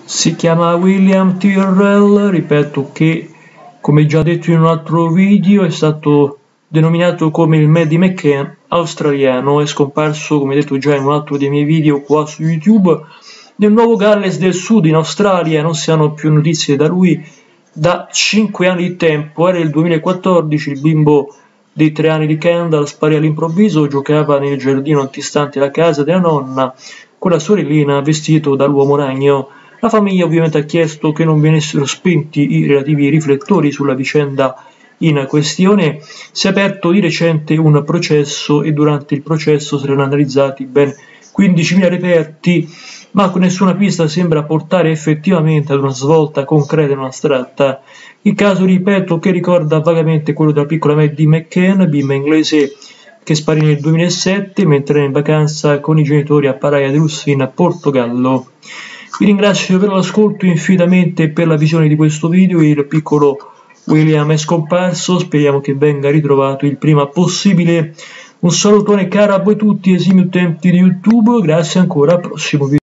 Si chiama William Tyrrell, ripeto che, come già detto in un altro video, è stato denominato come il Maddie McCann australiano, è scomparso, come detto già in un altro dei miei video qua su YouTube, nel Nuovo Galles del Sud in Australia. Non si hanno più notizie da lui da 5 anni di tempo. Era il 2014, il bimbo dei 3 anni di Kendall sparì all'improvviso, giocava nel giardino antistante la casa della nonna con la sorellina vestito da uomo ragno. La famiglia ovviamente ha chiesto che non venissero spenti i relativi riflettori sulla vicenda in questione. Si è aperto di recente un processo e durante il processo saranno analizzati ben 15.000 reperti, ma nessuna pista sembra portare effettivamente ad una svolta concreta e non astratta. Il caso, ripeto, che ricorda vagamente quello della piccola Maddie McCann, bimba inglese che sparì nel 2007 mentre era in vacanza con i genitori a Praia de Luz in Portogallo. Vi ringrazio per l'ascolto infinitamente e per la visione di questo video. Il piccolo William è scomparso, speriamo che venga ritrovato il prima possibile. Un salutone caro a voi tutti, esimi utenti di YouTube, grazie ancora, al prossimo video.